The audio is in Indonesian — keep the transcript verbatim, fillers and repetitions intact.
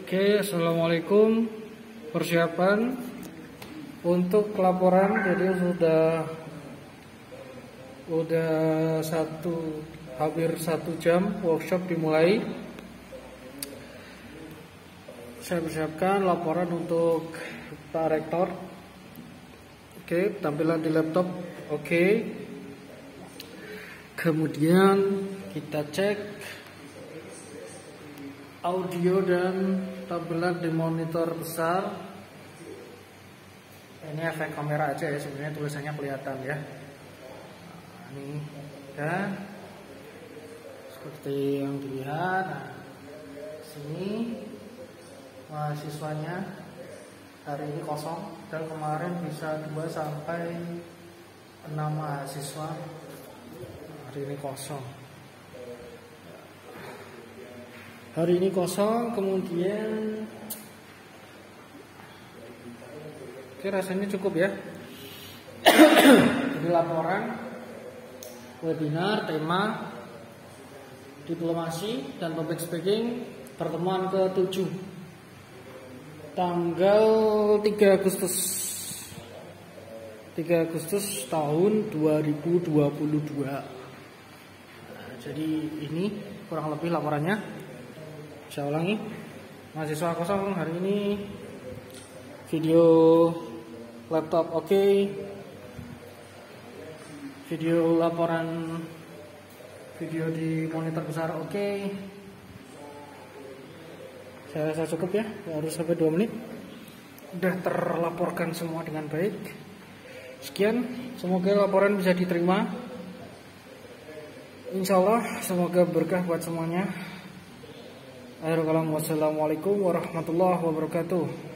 Oke, assalamualaikum. Persiapan untuk laporan, jadi sudah udah satu hampir satu jam workshop dimulai. Saya persiapkan laporan untuk Pak Rektor. Oke, tampilan di laptop. Oke. Kemudian kita cek audio dan tampilan di monitor besar. Ini efek kamera aja ya, sebenarnya tulisannya kelihatan ya. Nah, ini ya, seperti yang dilihat. Nah, sini mahasiswanya hari ini kosong, dan kemarin bisa dua sampai enam mahasiswa. Hari ini kosong. Hari ini kosong, kemudian oke, rasanya cukup ya. Ini laporan webinar tema diplomasi dan public speaking pertemuan ketujuh tanggal tiga Agustus tahun dua ribu dua puluh dua. Nah, jadi ini kurang lebih laporannya. Saya ulangi, mahasiswa kosong hari ini, video laptop oke, okay. Video laporan video di monitor besar oke. Okay. Saya rasa cukup ya, harus sampai dua menit. Udah terlaporkan semua dengan baik. Sekian, semoga laporan bisa diterima. Insya Allah semoga berkah buat semuanya. Akhirul kalam, wassalamualaikum warahmatullahi wabarakatuh.